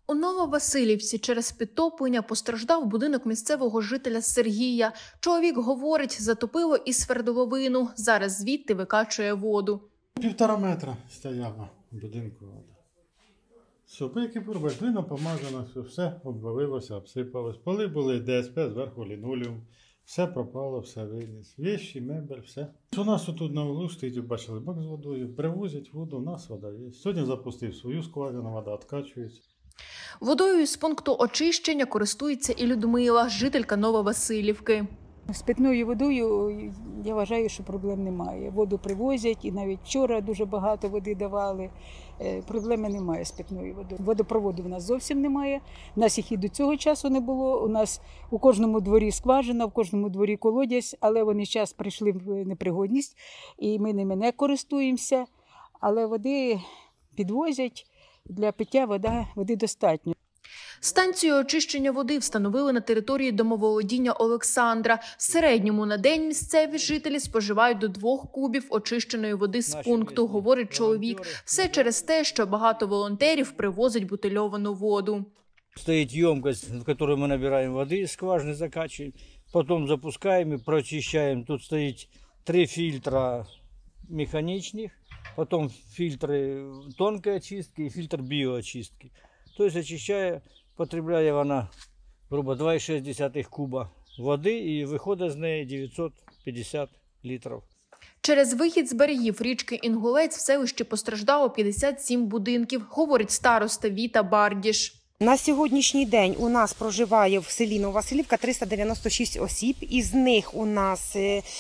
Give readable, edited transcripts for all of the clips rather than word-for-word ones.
У Нововасилівці через підтоплення постраждав будинок місцевого жителя Сергія. Чоловік говорить, затопило і свердловину. Зараз звідти викачує воду. 1,5 метра стояла в будинку вода. Все, пики пробили, напомажено, все обвалилося, обсипалось. Поли були ДСП, зверху лінолеум. Все пропало, все виніс. Вещі, мебель, все. У нас тут на углу стоїть, бачили, бак з водою. Привозять воду, у нас вода є. Сьогодні запустив свою скважину, вода відкачується. Водою з пункту очищення користується і Людмила, жителька Нововасилівки. З питною водою, я вважаю, що проблем немає. Воду привозять, і навіть вчора дуже багато води давали. Проблеми немає з питною водою. Водопроводу в нас зовсім немає. У нас їх і до цього часу не було. У нас у кожному дворі скважина, в кожному дворі колодязь, але вони зараз прийшли в непригодність, і ми ними не користуємося. Але води підвозять, для пиття води достатньо. Станцію очищення води встановили на території домоволодіння Олександра. В середньому на день місцеві жителі споживають до 2 кубів очищеної води з пункту, говорить чоловік. Все через те, що багато волонтерів привозять бутильовану воду. Стоит емкость, в которой мы набираем воды, из скважины закачиваем, потом запускаем и прочищаем. Тут стоит 3 фильтра механичных, потом фильтры тонкой очистки и фильтр биоочистки. То есть очищая, потребляє вона, грубо, 2,6 куба води і виходить з неї 950 літрів. Через вихід з берегів річки Інгулець в селищі постраждало 57 будинків, говорить староста Віта Бардіш. На сьогоднішній день у нас проживає в селі Нововасилівка 396 осіб, із них у нас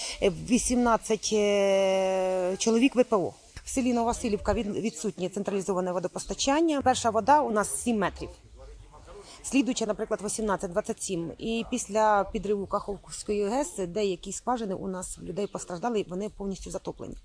18 чоловік ВПО. В селі Нововасилівка відсутнє централізоване водопостачання. Перша вода у нас 7 метрів. Слідуюча, наприклад, 18-27. І після підриву Каховської ГЕС деякі скважини у нас людей постраждали, вони повністю затоплені.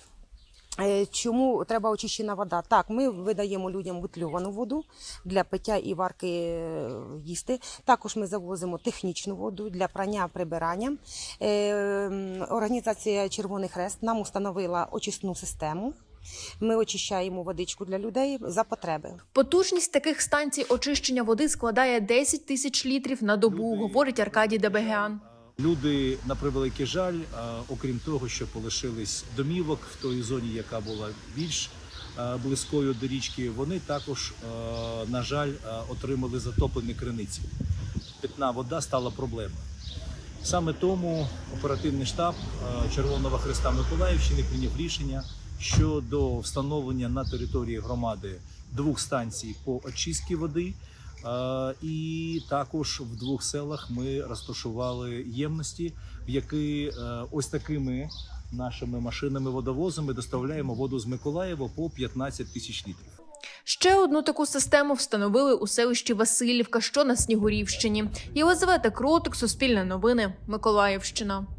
Чому треба очищена вода? Так, ми видаємо людям бутильовану воду для пиття і варки їсти. Також ми завозимо технічну воду для прання, прибирання. Організація Червоний Хрест нам установила очисну систему. Ми очищаємо водичку для людей за потреби. Потужність таких станцій очищення води складає 10 тисяч літрів на добу, говорить Аркадій Дебегян. Люди, на превеликий жаль, окрім того, що полишились домівок в той зоні, яка була більш близькою до річки, вони також, на жаль, отримали затоплені криниці. Питна вода стала проблемою. Саме тому оперативний штаб Червоного Хреста Миколаївщини прийняв рішення щодо встановлення на території громади 2 станцій по очистці води. І також в 2 селах ми розташували ємності, в які ось такими нашими машинами-водовозами доставляємо воду з Миколаєва по 15 тисяч літрів. Ще одну таку систему встановили у селищі Василівка, що на Снігурівщині. Єлизавета Кротик, Суспільне новини, Миколаївщина.